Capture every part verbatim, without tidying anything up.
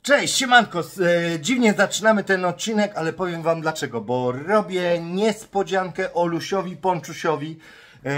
Cześć, siemanko, e, dziwnie zaczynamy ten odcinek, ale powiem wam dlaczego, bo robię niespodziankę Olusiowi Ponczusiowi, e,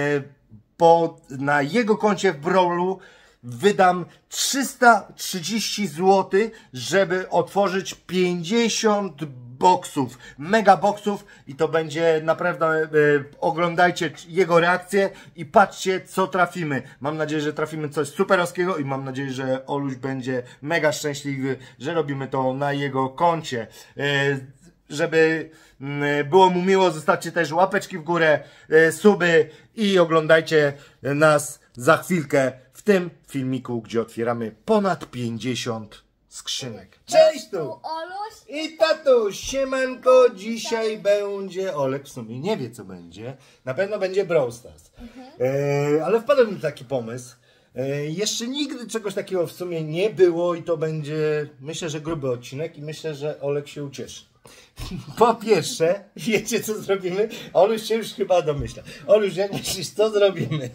bo na jego koncie w Brawlu wydam trzysta trzydzieści złotych, żeby otworzyć pięćdziesiąt boksów, mega boksów i to będzie naprawdę, e, oglądajcie jego reakcję i patrzcie co trafimy. Mam nadzieję, że trafimy coś superowskiego i mam nadzieję, że Oluś będzie mega szczęśliwy, że robimy to na jego koncie. E, żeby mm, było mu miło, zostawcie też łapeczki w górę, e, suby i oglądajcie nas za chwilkę w tym filmiku, gdzie otwieramy ponad pięćdziesiąt skrzynek. Cześć tu! Oluś I tatuś, siemanko, dzisiaj będzie, Olek w sumie nie wie co będzie, na pewno będzie Brawl Stars, mhm. e, ale wpadł mi taki pomysł, e, jeszcze nigdy czegoś takiego w sumie nie było i to będzie, myślę, że gruby odcinek i myślę, że Olek się ucieszy. Po pierwsze, wiecie co zrobimy? Oluś się już chyba domyśla. Oluś, jak myślisz, co zrobimy?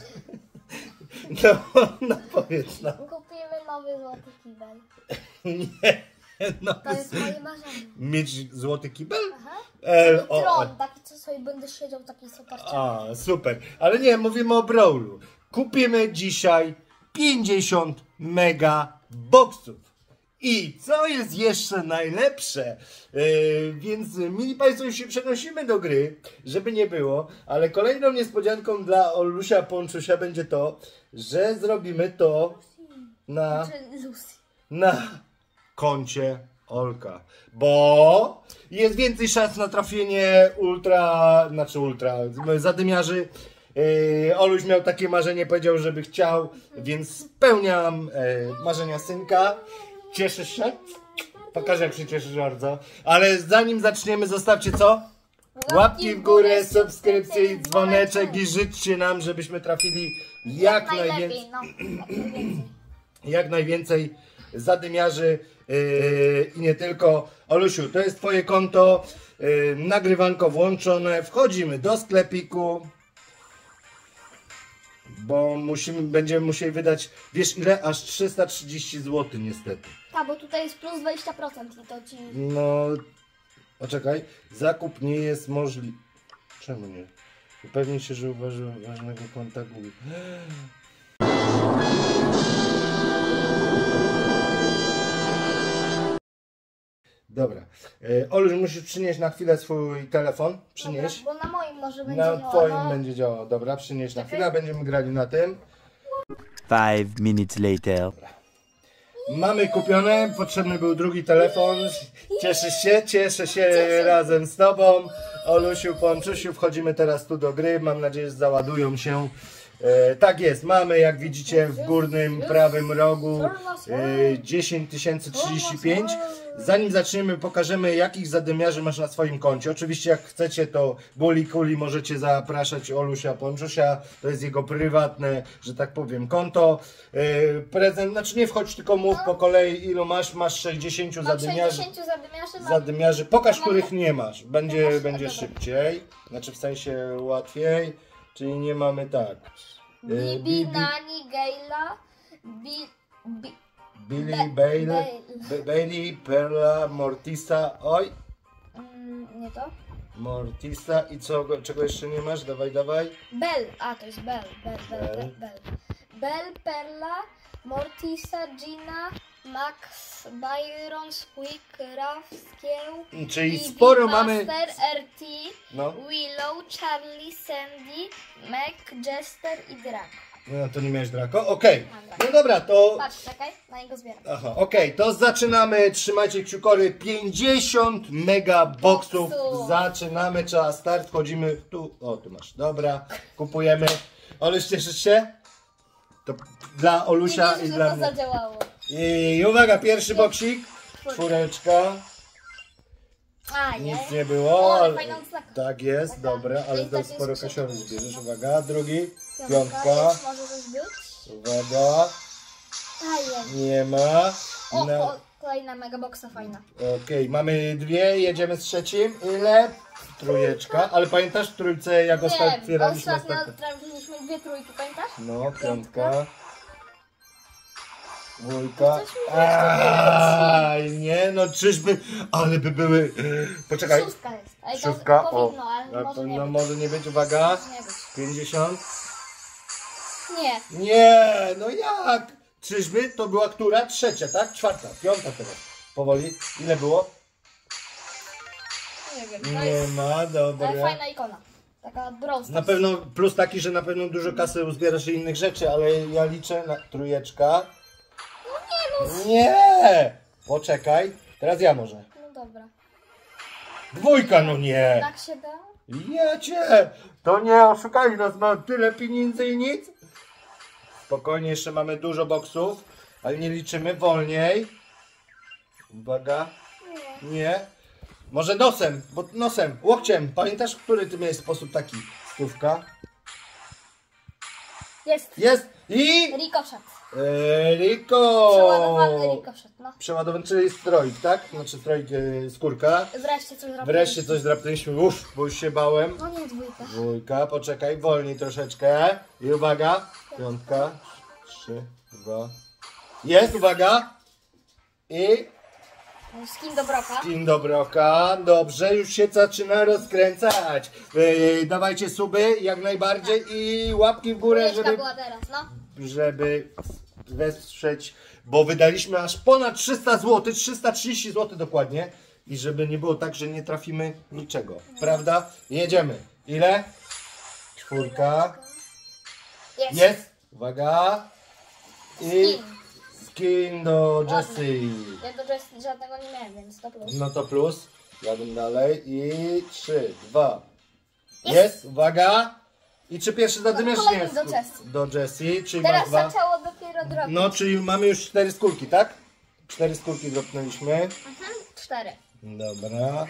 No, no powiedz no. Kupimy nowy złoty kibel. Nie. No, to jest moje marzenie. Mieć złoty kibel? Aha. E, o, Tron, taki co sobie będę siedział, taki super. A, super. Ale nie, mówimy o Brawlu. Kupimy dzisiaj pięćdziesiąt mega boksów. I co jest jeszcze najlepsze, yy, więc mili Państwo, już się przenosimy do gry, żeby nie było, ale kolejną niespodzianką dla Olusia Ponczusia będzie to, że zrobimy to na, na koncie Olka, bo jest więcej szans na trafienie ultra, znaczy ultra, zadymiarzy. Yy, Oluś miał takie marzenie, powiedział, żeby chciał, więc spełniam yy, marzenia synka. Cieszysz się? Pokażę, jak się cieszysz bardzo. Ale zanim zaczniemy, zostawcie co? Łapki w górę, subskrypcje i dzwoneczek i życzcie nam, żebyśmy trafili jak, jak najwięcej, no, jak najwięcej zadymiarzy yy, i nie tylko. Olusiu, to jest twoje konto, yy, nagrywanko włączone, wchodzimy do sklepiku. Bo musimy, będziemy musieli wydać, wiesz ile? Aż trzysta trzydzieści złotych niestety. Tak, bo tutaj jest plus dwadzieścia procent i to ci... No, poczekaj, zakup nie jest możliwy. Czemu nie? Upewnij się, że uważam ważnego konta Google. Dobra. E, Oluś, musisz przynieść na chwilę swój telefon. Przynieś. Dobra, bo na moim może będzie Na działało. twoim będzie działało. Dobra, przynieś na chwilę, będziemy grali na tym. Five minutes later. Dobra. Mamy kupione, potrzebny był drugi telefon. Cieszysz się? Cieszę się Cieszę. razem z tobą. Olusiu, Ponczusiu, wchodzimy teraz tu do gry. Mam nadzieję, że załadują się. E, tak jest, mamy jak widzicie w górnym prawym rogu e, dziesięć tysięcy trzydzieści pięć. Zanim zaczniemy, pokażemy jakich zadymiarzy masz na swoim koncie. Oczywiście jak chcecie, to boli kuli możecie zapraszać Olusia Ponczusia. To jest jego prywatne, że tak powiem, konto. e, Prezent, znaczy nie wchodź, tylko mów po kolei ilu masz. Masz sześćdziesiąt zadymiarzy. sześćdziesiąt zadymiarzy, mam... zadymiarzy. Pokaż, których nie masz. Będzie, będzie szybciej. Znaczy w sensie łatwiej. Czyli nie mamy tak. Bibi, Bibi, Nani, Gayla, Bi, Bi, Billy, Be, Bale, Bale. Bailey, Perla, Mortisa. Oj! Mm, nie to? Mortisa i co, czego jeszcze nie masz? Dawaj, dawaj. Bell, a to jest Bell, Bell, Bell, Bell. Bell, Bell. Bell, Perla, Mortisa, Gina, Max, Byron, Squeak, Raf, Skieł, Czyli Bibi, sporo Buster, mamy. R T, No. Willow, Charlie, Sandy, Mac, Jester i Draco. No to nie miałeś Draco? Okej. Okay. No dobra, to. Patrz, czekaj, na niego zbieram. Aha, okej, okay. To zaczynamy. Trzymajcie kciukory. pięćdziesiąt mega boksów. Boksów. Zaczynamy, trzeba start. Wchodzimy tu. O, tu masz. Dobra, kupujemy. Oluś, cieszysz się? To dla Olusia Nie i wierzę, dla że mnie. to zadziałało. I uwaga, pierwszy boksik. Czwóreczka. A, nie. Nic nie było. O, ale ale- fajna odznaka. Tak jest, Taka. dobra, ale Czyli to tak sporo jest kasiory krzyk. zbierzesz. Uwaga, drugi. Piątka. Piątka. Jest, może coś być? Uwaga, A, jest. nie ma. O, No, o, kolejna mega boxa fajna. okej, mamy dwie, jedziemy z trzecim. Ile? Trójeczka. Ale pamiętasz w trójce, jak ostatnio Wiem, otwieraliśmy ostatnio ostatnio? trafiliśmy dwie trójki, pamiętasz? No, piątka. Dwójka. Coś mi Aaaa, no czyżby, ale by były... Poczekaj. Szóstka jest. Ej, Szóstka, to powinno, o. ale może nie No być. może nie być, uwaga. Może nie być. pięćdziesiąt. Nie. Nie, no jak? Czyżby to była która? Trzecia, tak? Czwarta, piąta teraz. Powoli. Ile było? Nie wiem. To Nie jest ma, ale dobra. fajna ikona. Taka Brawl Na pewno plus taki, że na pewno dużo kasy uzbierasz i innych rzeczy, ale ja liczę na trójeczka. No nie no. Nie! Poczekaj. Teraz ja może. No dobra. Dwójka, no nie! Tak się da? Ja cię! To nie oszukali nas, ma tyle pieniędzy i nic. Spokojnie, jeszcze mamy dużo boksów, ale nie liczymy, wolniej. Uwaga. Nie. Nie. Może nosem, bo nosem, łokciem. Pamiętasz, który ty miałeś sposób taki? Stówka. Jest. Jest i... Rikoszet. Eee, Riko! Przeładowany rikoszet, no. Przeładowany, czyli stroik, tak? Znaczy stroik, e, skórka. Wreszcie coś zrobiłem. Wreszcie coś drapnęliśmy, uff, bo już się bałem. No nie, dwójka. Dwójka, poczekaj, wolniej troszeczkę. I uwaga, piątka, trzy, dwa. Jest, uwaga. I Skin do broka. skin do broka. Dobrze, już się zaczyna rozkręcać. Yy, dawajcie suby jak najbardziej i łapki w górę, Trójeczka żeby, była teraz, no. żeby wesprzeć, bo wydaliśmy aż ponad trzysta złotych, trzysta trzydzieści złotych dokładnie. I żeby nie było tak, że nie trafimy niczego. Prawda? Jedziemy. Ile? Czwórka. Jest. Jest. Uwaga. I Skin. skin do Jessie. Ja do Jessie żadnego nie miałem, więc to plus. No to plus. Jadę dalej. I trzy, dwa. Jest. Jest. Uwaga. I czy pierwszy zadymiarz? kolejny Nie. do Jessie. Do Jessie. Czyli Teraz masz dwa. zaczęło dopiero drobić. No, czyli mamy już cztery skórki, tak? Cztery skórki dropnęliśmy. Mhm. Cztery. Dobra.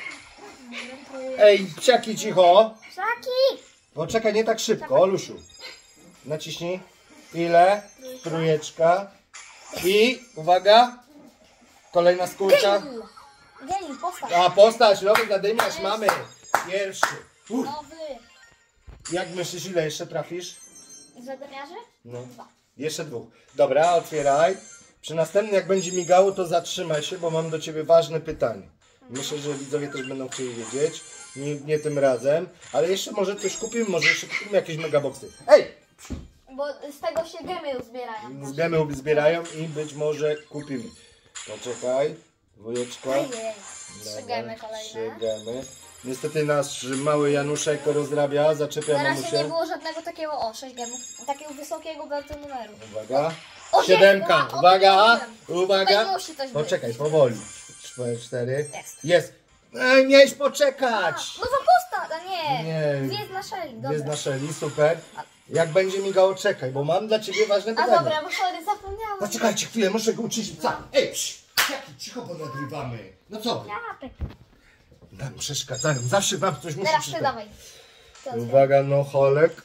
Ej, psiaki, cicho. Szaki! Poczekaj, nie tak szybko, Olusiu. Naciśnij. Ile? Trójeczka. I, uwaga, kolejna skórka. Geniusz! Geniusz, postaw. A, postać, nowy zadymiarz mamy. Pierwszy. Uff. Nowy. Jak myślisz, ile jeszcze trafisz? Zadymiarzy? No. Dwa. Jeszcze dwóch. Dobra, otwieraj. Przy następnym, jak będzie migało, to zatrzymaj się, bo mam do ciebie ważne pytanie. Myślę, że widzowie też będą chcieli wiedzieć. Nie, nie tym razem. Ale jeszcze może coś kupimy, może jeszcze kupimy jakieś megaboxy. Ej! Bo z tego się gemy uzbierają. Z gemy zbierają i być może kupimy. Poczekaj. Dwójeczka. Ojej. Dobra, Trzy gemy Trzy kolejne. gemy. Niestety nasz mały Januszek rozrabia, zaczepia Na razie nie mamusię. było żadnego takiego, o, sześć gemów. Takiego wysokiego bardzo numeru. Uwaga. O, Siódemka. jest, o, Uwaga. o, Uwaga. Tutaj musi coś być. Poczekaj, powoli. Cztery. cztery. Jest. Jest. Ej, miałeś poczekać. No za postać, a nie. Nie. Dwie z naszej. Dwie Dobra. z naszeli, super. Jak będzie migało, czekaj, bo mam dla ciebie ważne A pytanie. dobra, bo sorry, zapomniałam. Poczekajcie chwilę, muszę go uczyć psa. Ej, psz, jaki cicho, bo nagrywamy. No co? Japek. Nam przeszkadzają, zawsze wam coś musi Teraz ty przeszkadzać. dawaj. To otwieram. Uwaga, no holek.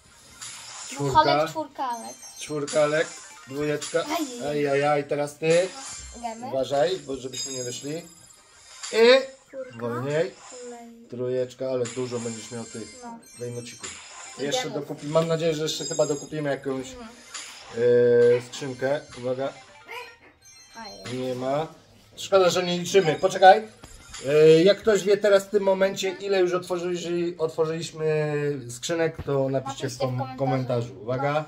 No, Czwórka. Holek, czwórkalek. Czwórkalek, dwójeczka. Ajej. Ej, ej, ej, teraz ty. Gemy. Uważaj, bo żebyśmy nie wyszli. I Czwórka. wolniej. Kolej. Trójeczka, ale dużo będziesz miał tych No. wejnocików. I Jeszcze gemów. dokupimy, mam nadzieję, że jeszcze chyba dokupimy jakąś Mhm. e, skrzynkę. Uwaga, Ajej. nie ma. Szkoda, że nie liczymy. Poczekaj. E, jak ktoś wie teraz w tym momencie, ile już otworzyli, otworzyliśmy skrzynek, to napiszcie w kom komentarzu. komentarzu. Uwaga.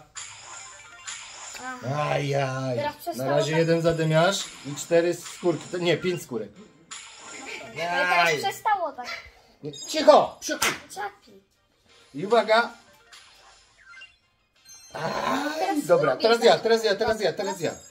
Aha. Ajaj. Teraz Na przestało razie tak- jeden zadymiarz i cztery skórki. To nie, pięć skórek. No i teraz Aj. przestało tak. Nie, cicho! Przykuj! Czapi. I uwaga. Aj, dobra, lubię teraz ja, tak. teraz ja, teraz ja, teraz ja.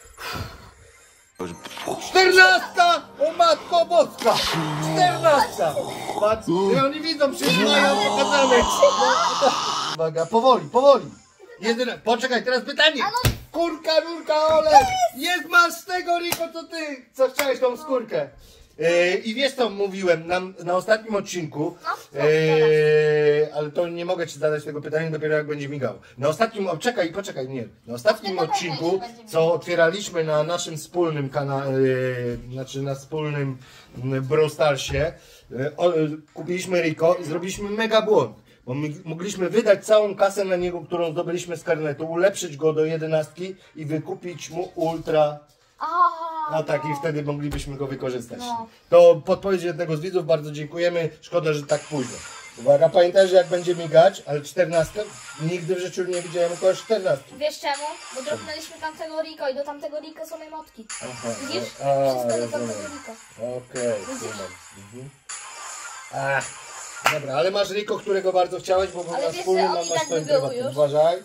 Czternastka! O matko boska! Czternastka! Patrz, i oni widzą, przyznają, pokazane. Uwaga, powoli, powoli. Jedyne, poczekaj, teraz pytanie. Kurka, rurka, ole! Jest, masz z tego, Riko, co ty, co chciałeś tą skórkę. E, I wiesz co mówiłem na, na ostatnim odcinku, No, e, ale to nie mogę ci zadać tego pytania dopiero jak będzie migał. Na ostatnim, o, czekaj, poczekaj, nie. Na ostatnim Wtedy odcinku, będzie migało. co otwieraliśmy na naszym wspólnym kanale, e, znaczy na wspólnym m, Brawl Starsie, e, o, e, kupiliśmy Riko i zrobiliśmy mega błąd. Bo my mogliśmy wydać całą kasę na niego, którą zdobyliśmy z karnetu, ulepszyć go do jedenastki i wykupić mu ultra A, No tak, i wtedy moglibyśmy go wykorzystać. No. To podpowiedź jednego z widzów, bardzo dziękujemy. Szkoda, że tak późno. Uwaga, pamiętaj, że jak będzie migać, ale czternaste, nigdy w życiu nie widziałem około czternastu. Wiesz czemu? Bo dropnęliśmy tamtego Rico i do tamtego Rico są emotki. Aha, Widzisz? no, a, Wszystko do rozumiem. tamtego Rico. Okej, Widzisz? kumam. Mhm. Ach, dobra, ale masz Rico, którego bardzo chciałeś, bo Ale na wiesz, wspólnym że on mam i na tak swoim by był prywatnym. już. Uważaj.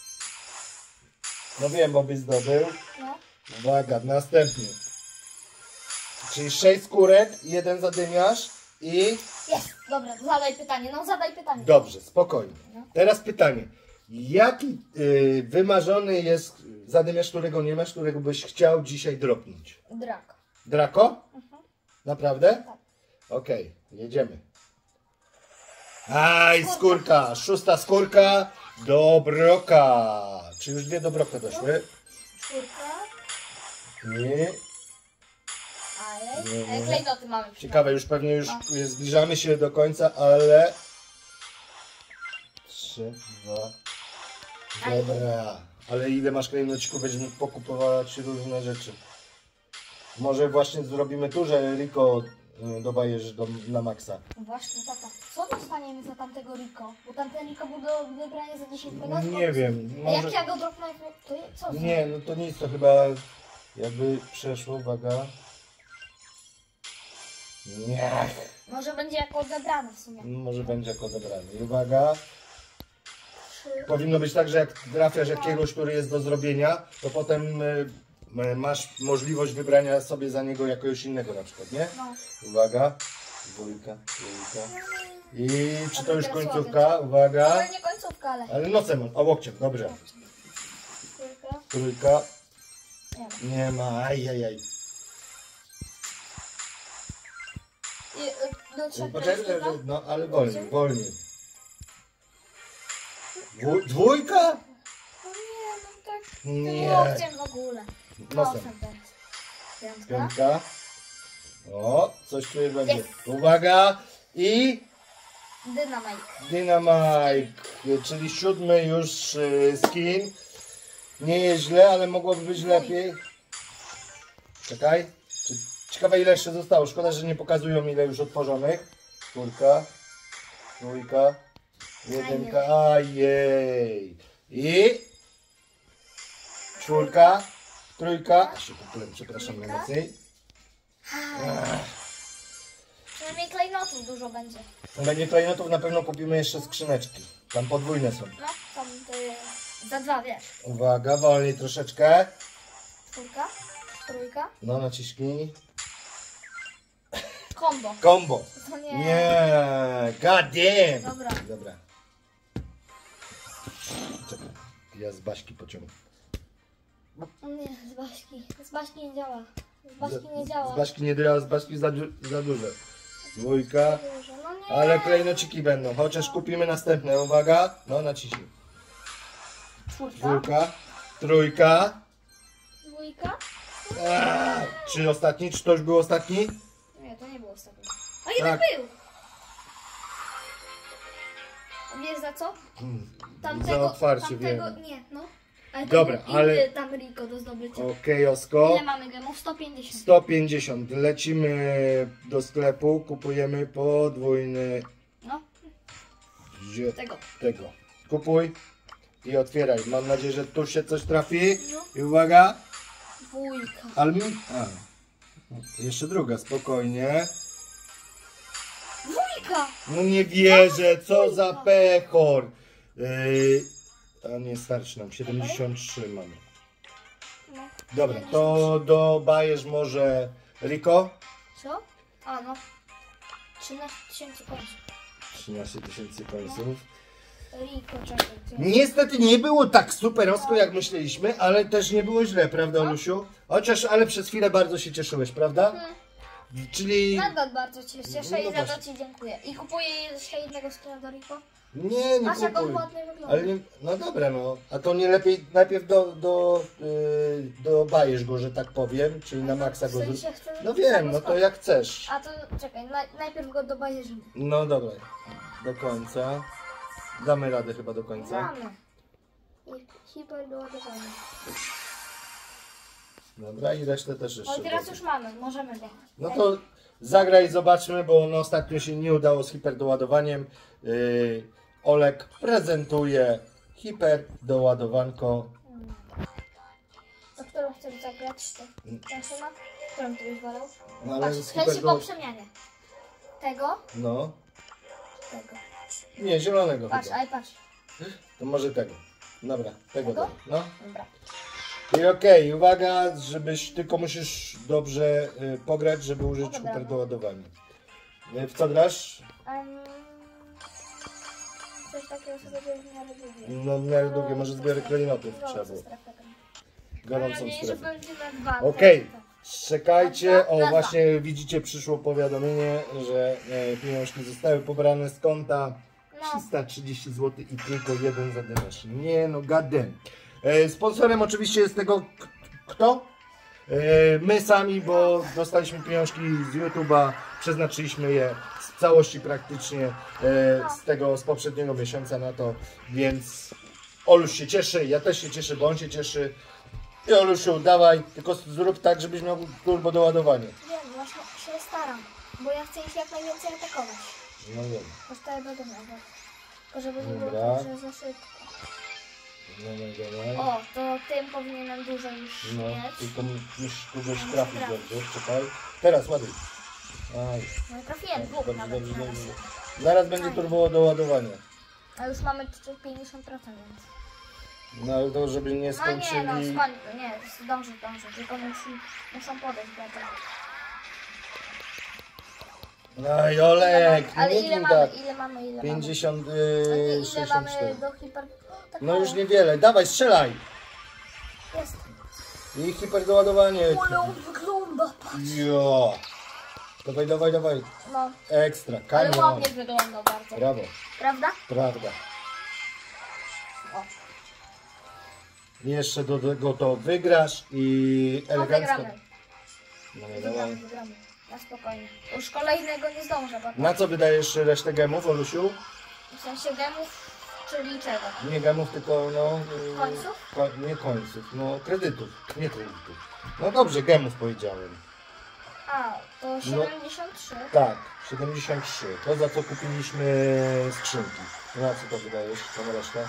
No wiem, bo byś zdobył. No. Uwaga, następny. Czyli sześć skórek, jeden zadymiarz i... Jest, dobra, zadaj pytanie, no zadaj pytanie. Dobrze, spokojnie. No. Teraz pytanie. Jaki y, wymarzony jest zadymiarz, którego nie masz, którego byś chciał dzisiaj dropnąć? Drak. Draco? Mhm. Naprawdę? Tak. Okej, jedziemy. Aj, skórka. Szósta skórka do broka. Czy już dwie do broka doszły? Czwórka. Nie. Ale... Nie, nie. Ale klejnoty mamy. Ciekawe, już pewnie już No. zbliżamy się do końca, ale... Trzy, dwa... Dobra. Ale ile masz klejnocików, będziemy pokupować różne rzeczy. Może właśnie zrobimy tu, że Rico y, dobajesz do, na maksa. Właśnie, tata. Co dostaniemy za tamtego Rico? Bo tamten Rico był do wybrania za dziesięć megabajtów. Nie wiem. A jak Może... ja go dropnę, to co? za- Nie, no to nic, to chyba jakby przeszło, uwaga. Nie. Może będzie jako odebrane w sumie. Może będzie jako odebrany. I uwaga. Trzy. Powinno być tak, że jak trafiasz jakiegoś, który jest do zrobienia, to potem y, y, masz możliwość wybrania sobie za niego jakiegoś innego na przykład, nie? No. Uwaga. Dwójka, dwójka. I czy to już teraz końcówka? ładnie. Uwaga. Ale nie końcówka, ale... Ale nosem, a łokciem, dobrze. Czwórka. Trójka. Nie ma. Nie ma, ajajaj. I, y, do trzech Poczekaj, teraz że- no ale wolniej, wolniej. Dwu, dwójka? No nie, no tak. Nie. Łokciem w ogóle. Nosem. Nosem teraz. Piątka. Piątka. O, coś tu będzie. Jest. Uwaga. I Dynamite. Dynamite, czyli siódmy już y, skin. Nie jest źle, ale mogłoby być lepiej. Czekaj. Czy- Ciekawe ile jeszcze zostało. Szkoda, że nie pokazują ile już otworzonych. Czwórka. Dwójka. Jedynka. Ajej. I czwórka. Trójka. A się popyłem, przepraszam najmocniej. Przynajmniej klejnotów dużo będzie. Będzie klejnotów, na pewno kupimy jeszcze skrzyneczki. Tam podwójne są. No, tam y, za dwa, wiesz. Uwaga, wolniej troszeczkę. Czwórka, trójka, No, naciśnij. kombo. Combo. To nie. Nie, god damn. Dobra. Dobra. Czekaj, ja z Baśki pociągnę. Nie, z Baśki. Z Baśki nie działa. Z Baśki nie działa. Z Baśki nie działa, z Baśki za, du- za duże. Dwójka. Dużo. No nie. Ale klejnociki będą, chociaż kupimy następne. Uwaga. No, naciśnij. Czwórka, Dwójka. Trójka. dwójka. Aaa, czy ostatni? Czy to już był ostatni? Nie, to nie było ostatnie. A jeden Tak. był. A wiesz za co? Za otwarcie, tamtego, wiem. nie, no. Ale to Dobra, był ale- inny tam Rico do zdobycia. Okej, Osko. Ile mamy gemów? sto pięćdziesiąt. sto pięćdziesiąt. Lecimy do sklepu, kupujemy podwójny No, zie- tego. tego. Kupuj i otwieraj. Mam nadzieję, że tu się coś trafi. No. I uwaga. Dwójka. Almi... A. Jeszcze druga, spokojnie. Dwójka! No nie wierzę, co za pechor. Yy, a nie starczy nam, siedemdziesiąt trzy mamy. No. Dobra, to dobajesz może Rico? Co? A no. trzynaście tysięcy końców. trzynaście tysięcy końców. Rico, czekaj. ty. Niestety nie było tak superowsko jak myśleliśmy, ale też nie było źle, prawda, Olusiu? Chociaż, ale przez chwilę bardzo się cieszyłeś, prawda? Hmm. Czyli... Nadal bardzo cię cieszę No i za to właśnie. ci dziękuję. I kupuję jeszcze jednego skina do Rico. Nie, nie Patrz jak on kupuj. ładnie wygląda. Ale nie, no dobra, no. A to nie lepiej najpierw do, do, yy, dobajesz go, że tak powiem, czyli na maksa W go... sensie chcę No wiem, no to jak chcesz. A to czekaj, naj, najpierw go dobajerzymy. No dobra, do końca. Damy radę chyba do końca. Mamy. I hiper doładowanie. Dobra, i resztę też jeszcze. No i teraz dodam. już mamy, możemy go. No to zagraj i zobaczmy, bo no ostatnio się nie udało z hiperdoładowaniem. Yy, Olek prezentuje hiperdoładowanko. To którą chcesz zagrać? To ten schemat? Którą ty byś wolał? No, ale Patrz, z chęci hiperdo... po przemianie. Tego? No, Tego. nie, zielonego Patrz, chyba. aj patrz. To może tego. Dobra, tego Tego? daj. No. Dobra. I okej, uwaga, żebyś tylko musisz dobrze y, pograć, żeby użyć No dobra. hiperdoładowania. Y, w co grasz? Um, coś takiego sobie w miarę długie. No w miarę długie, może zbiory klejnotów trzeba Gorącą było. strefę. Mam Gorącą nadzieję, że strefę. będzie na dwa. Okej, tak. czekajcie. Na O, dwa. właśnie widzicie, przyszło powiadomienie, że e, pieniążki zostały pobrane z konta. No. trzysta trzydzieści złotych i tylko jeden zadymiarz. Nie no, goddamn. E, sponsorem oczywiście jest tego k- kto? E, my sami, bo dostaliśmy pieniążki z YouTube'a, przeznaczyliśmy je z całości praktycznie e, z tego, z poprzedniego miesiąca na to, więc Oluś się cieszy, ja też się cieszę, bo on się cieszy. I Olusiu, dawaj, tylko zrób tak, żebyś miał turbo doładowanie. Wiem, właśnie się staram, bo ja chcę ich jak najwięcej atakować. No wiem, Postaję do domu, tylko żeby nie było Dobra. tak, że za szybko. no no dawaj. O, to tym powinienem dużo już No, mieć. tylko musisz kogoś Muszę trafić trafić. dobrze, czekaj. Teraz ładuj. Aj, No i trafiłem dwóch dobrze, nawet dobrze, naraz. dobrze. Zaraz będzie turbo doładowanie. A już mamy pięćdziesiąt procent, więc... No ale to, żeby nie No nie, skończyli... no skończ, nie, zdąży, zdąży, tylko musi, muszą podejść do tego. Aj, Olek, Ale nie ile mów mamy, tak. ile mamy, ile pięćdziesiąt, mamy? No nie, yy, ile sześćdziesiąt mamy cztery. do hiper... Tak No mało. już niewiele, dawaj, strzelaj! Jest. I hiperdoładowanie. Ale on wygląda, patrz. Jo. Dawaj, dawaj, dawaj. No, Ekstra, ale kanion. ładnie wygląda bardzo. Brawo, Prawda? prawda. O, Jeszcze do tego to wygrasz i no elegancko. wygramy. No, nie, Wygramy, dawaj. wygramy. Na spokojnie. Już kolejnego nie zdążę, bo Na co wydajesz resztę gemów, Olusiu? w sensie gemów, czyli czego? Nie gemów, tylko no... yy, Końców? Ko nie końców, no kredytów, nie kredytów. No dobrze, gemów powiedziałem. A, to siedemdziesiąt trzy. Tak, siedemdziesiąt trzy. To za co kupiliśmy skrzynki. Na co to wydajesz, tą resztę?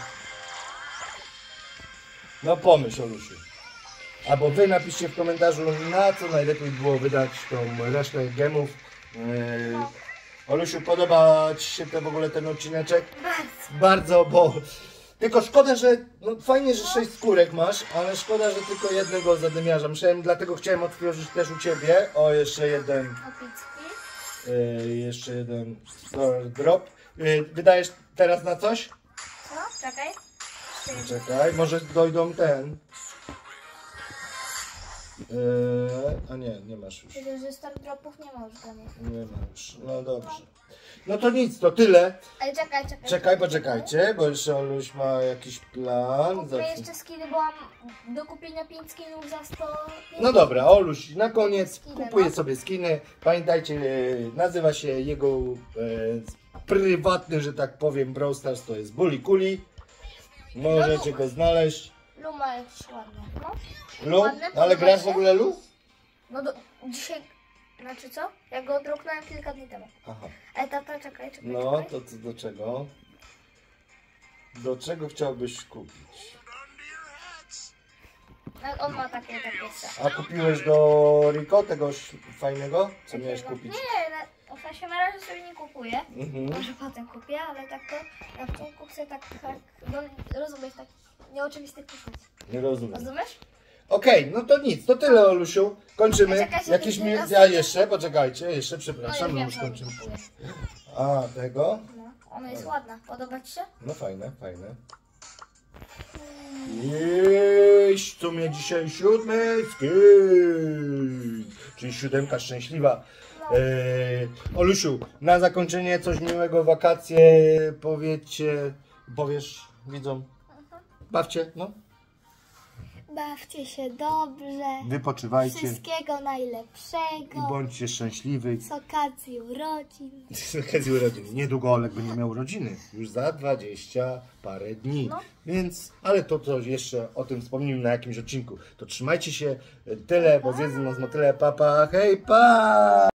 No pomyśl, Olusiu. Albo wy napiszcie w komentarzu, na co najlepiej było wydać tą resztę gemów. Yy, No. Olusiu, podoba ci się to w ogóle ten odcineczek? Bardzo. Bardzo, bo... Tylko szkoda, że... No fajnie, że sześć skórek masz, ale szkoda, że tylko jednego zadymiarza. Myślałem, dlatego chciałem otworzyć też u ciebie. O, jeszcze jeden... Opicki. Yy, jeszcze jeden Star drop. Yy, wydajesz teraz na coś? Co? Czekaj. Jeszcze Czekaj, może dojdą ten. Yy, a nie, nie masz już. jeden. Że star dropów nie ma już gemów. Nie ma już. No dobrze. No to nic, to tyle. Ale czekaj, czekaj. Czekaj, poczekajcie, bo jeszcze Oluś ma jakiś plan. Kupię Zacznij. jeszcze skiny, bo mam do kupienia pięć skinów za sto. No dobra, Oluś, na koniec Skiny, kupuje no. sobie skiny. Pamiętajcie, e, nazywa się jego e, prywatny, że tak powiem, Brawl Stars, to jest Bully Kuli. Możecie go znaleźć. Luma jakieś ładne. No. Lu? Ładne, Ale podoba grasz w się? ogóle Lu? No do, dzisiaj. Znaczy co? Ja go dropnąłem kilka dni temu. Aha. Ej, tata, czekaj, czekaj. No, czekaj. to, to do czego? Do czego chciałbyś kupić? No, on ma takie, takie se. A kupiłeś do Rico tegoś fajnego? Co miałeś Takiego- kupić? Nie, na, w sensie na razie sobie nie kupuję. Mhm. Może potem kupię, ale tak to na początku chcę tak, tak no, rozumiesz, tak nieoczywistych kupić. Nie rozumiem. Rozumiesz? Okej, no to nic, to tyle, Olusiu. Kończymy. A czekajcie, Jakieś kiedy mi... raz- A jeszcze, poczekajcie, jeszcze No przepraszam, ja już wiem, co kończymy. kupuję. A, tego? No, ona jest ładna. Podoba ci się? No fajne, fajne. Jeść, co mnie dzisiaj siódmy skin, czyli siódemka szczęśliwa. Eee, Olusiu, na zakończenie coś miłego, wakacje, powiedzcie, powiesz widzom, bawcie, no. Bawcie się dobrze. Wypoczywajcie Wszystkiego najlepszego. i bądźcie szczęśliwi. Z okazji urodzin. Z okazji urodzin. Niedługo Olek będzie miał urodziny. Już za dwadzieścia parę dni. No. Więc, ale to, to jeszcze o tym wspomnimy na jakimś odcinku. To trzymajcie się. Tyle, bo zjedzą nas motyle. Pa, pa, hej, pa!